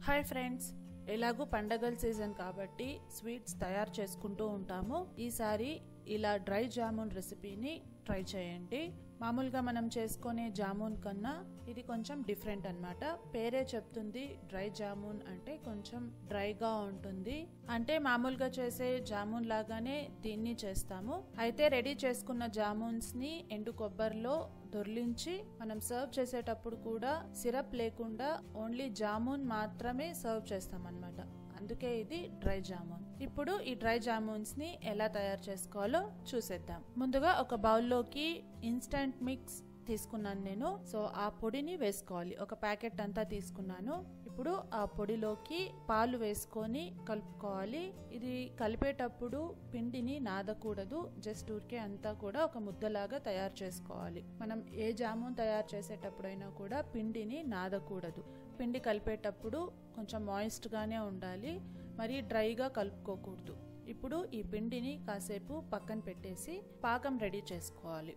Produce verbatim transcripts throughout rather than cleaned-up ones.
Hi friends, ఎలాగూ పండగల season కాబట్టి స్వీట్స్ తయారు చేసుకుంటూ ఉంటాము. ఈసారి ఇలా డ్రై జామున్ రెసిపీని ట్రై చేయండి. మామూలుగా మనం చేసుకునే జామున్ కన్నా ఇది కొంచెం డిఫరెంట్ అన్నమాట. పేరే చెప్తుంది డ్రై జామున్ అంటే కొంచెం డ్రైగా ఉంటుంది. అంటే మామూలుగా చేసే జామున్ లాగానే దీన్ని చేస్తాము. అయితే రెడీ చేసుకున్న జామున్స్ ని ఎండు కొబ్బరిలో దొర్లించి మనం సర్వ్ చేసేటప్పుడు కూడా సిరప్ లేకుండా ఓన్లీ జామున్ మాత్రమే సర్వ్ చేస్తాం అన్నమాట. అందుకే ఇది డ్రై జామున్. ఇప్పుడు ఈ డ్రై జామున్స్ ని ఎలా తయారు చేసుకోవాలో చూసేద్దాం. ముందుగా ఒక బౌల్లోకి ఇన్స్టంట్ మిక్స్ తీసుకున్నాను నేను. సో ఆ పొడిని వేసుకోవాలి. ఒక ప్యాకెట్ అంతా తీసుకున్నాను. ఇప్పుడు ఆ పొడిలోకి పాలు వేసుకొని కలుపుకోవాలి. ఇది కలిపేటప్పుడు పిండిని నాదకూడదు. జస్ట్ ఊరికే అంతా కూడా ఒక ముద్దలాగా తయారు చేసుకోవాలి. మనం ఏ జామున్ తయారు చేసేటప్పుడైనా కూడా పిండిని నాదకూడదు. పిండి కలిపేటప్పుడు కొంచెం మాయిస్ట్ గానే ఉండాలి, మరి డ్రైగా కలుపుకోకూడదు. ఇప్పుడు ఈ పిండిని కాసేపు పక్కన పెట్టేసి పాకం రెడీ చేసుకోవాలి.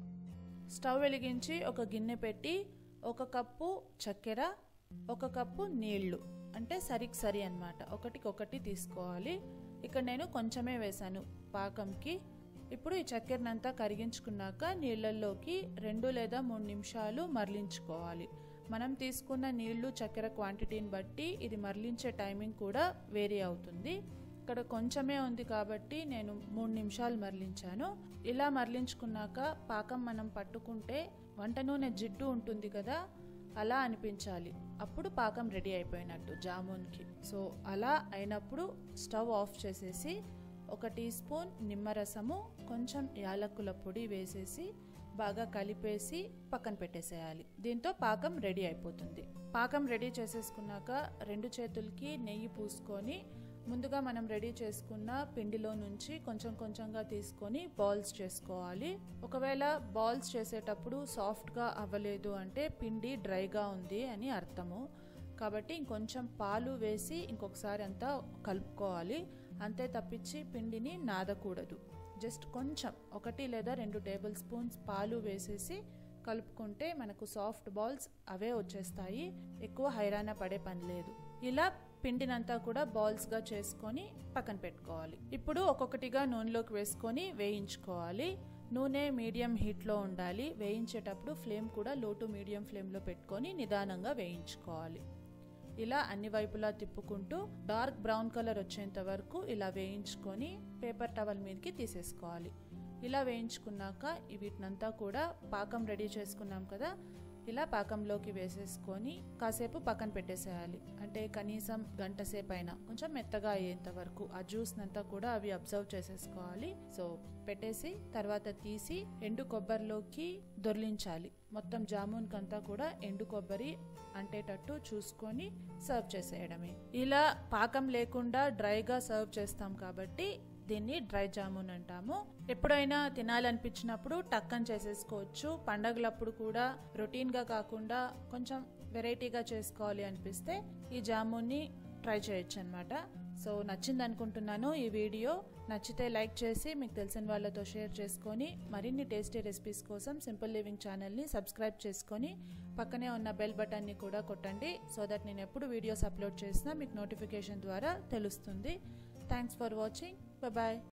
స్టవ్ వెలిగించి ఒక గిన్నె పెట్టి ఒక కప్పు చక్కెర, ఒక కప్పు నీళ్లు, అంటే సరికి సరి అన్నమాట, ఒకటికి ఒకటి తీసుకోవాలి. ఇక్కడ నేను కొంచెమే వేసాను పాకంకి. ఇప్పుడు ఈ చక్కెరనంతా కరిగించుకున్నాక నీళ్లలోకి రెండు లేదా మూడు నిమిషాలు మరలించుకోవాలి. మనం తీసుకున్న నీళ్లు చక్కెర క్వాంటిటీని బట్టి ఇది మరలించే టైమింగ్ కూడా వేరీ అవుతుంది. ఇక్కడ కొంచెమే ఉంది కాబట్టి నేను మూడు నిమిషాలు మరలించాను. ఇలా మరలించుకున్నాక పాకం మనం పట్టుకుంటే వంట నూనె జిడ్డు ఉంటుంది కదా, అలా అనిపించాలి. అప్పుడు పాకం రెడీ అయిపోయినట్టు జామున్కి. సో అలా అయినప్పుడు స్టవ్ ఆఫ్ చేసేసి ఒక టీ స్పూన్ నిమ్మరసము, కొంచెం యాలకుల పొడి వేసేసి బాగా కలిపేసి పక్కన పెట్టేసేయాలి. దీంతో పాకం రెడీ అయిపోతుంది. పాకం రెడీ చేసేసుకున్నాక రెండు చేతులకి నెయ్యి పూసుకొని ముందుగా మనం రెడీ చేసుకున్న పిండిలో నుంచి కొంచెం కొంచెంగా తీసుకొని బాల్స్ చేసుకోవాలి. ఒకవేళ బాల్స్ చేసేటప్పుడు సాఫ్ట్గా అవ్వలేదు అంటే పిండి డ్రైగా ఉంది అని అర్థము. కాబట్టి ఇంకొంచెం పాలు వేసి ఇంకొకసారి అంతా కలుపుకోవాలి. అంతే తప్పించి పిండిని నాదకూడదు. జస్ట్ కొంచెం ఒకటి లేదా రెండు టేబుల్ స్పూన్స్ పాలు వేసేసి కలుపుకుంటే మనకు సాఫ్ట్ బాల్స్ అవే వచ్చేస్తాయి. ఎక్కువ హైరాణ పడే పని లేదు. ఇలా పిండినంతా కూడా బాల్స్ గా చేసుకొని పక్కన పెట్టుకోవాలి. ఇప్పుడు ఒక్కొక్కటిగా నూనెలోకి వేసుకొని వేయించుకోవాలి. నూనె మీడియం హీట్ లో ఉండాలి. వేయించేటప్పుడు ఫ్లేమ్ కూడా లో టు మీడియం ఫ్లేమ్ లో పెట్టుకొని నిదానంగా వేయించుకోవాలి. ఇలా అన్ని వైపులా తిప్పుకుంటూ డార్క్ బ్రౌన్ కలర్ వచ్చేంత వరకు ఇలా వేయించుకొని పేపర్ టవల్ మీదకి తీసేసుకోవాలి. ఇలా వేయించుకున్నాక వీటినంతా కూడా పాకం రెడీ చేసుకున్నాం కదా, ఇలా పాకంలోకి వేసేసుకొని కాసేపు పక్కన పెట్టేసేయాలి. అంటే కనీసం గంట సేపు అయినా కొంచెం మెత్తగా అయ్యేంత వరకు ఆ జ్యూస్ నంతా కూడా అవి అబ్జర్వ్ చేసేసుకోవాలి. సో పెట్టేసి తర్వాత తీసి ఎండు కొబ్బరిలోకి దొర్లించాలి. మొత్తం జామున్ కంతా కూడా ఎండు కొబ్బరి అంటేటట్టు చూసుకొని సర్వ్ చేసేయడమే. ఇలా పాకం లేకుండా డ్రైగా సర్వ్ చేస్తాం కాబట్టి దీన్ని డ్రై జామున్ అంటాము. ఎప్పుడైనా తినాలనిపించినప్పుడు టక్కన్ చేసేసుకోవచ్చు. పండగలప్పుడు కూడా రొటీన్ గా కాకుండా కొంచెం వెరైటీగా చేసుకోవాలి అనిపిస్తే ఈ జామున్ని ట్రై చేయొచ్చు అనమాట. సో నచ్చింది అనుకుంటున్నాను ఈ వీడియో. నచ్చితే లైక్ చేసి మీకు తెలిసిన వాళ్ళతో షేర్ చేసుకొని మరిన్ని టేస్టీ రెసిపీస్ కోసం సింపుల్ లివింగ్ ఛానల్ని సబ్స్క్రైబ్ చేసుకొని పక్కనే ఉన్న బెల్ బటన్ని కూడా కొట్టండి. సో దట్ నేను ఎప్పుడు వీడియోస్ అప్లోడ్ చేసినా మీకు నోటిఫికేషన్ ద్వారా తెలుస్తుంది. Thanks for watching. Bye bye.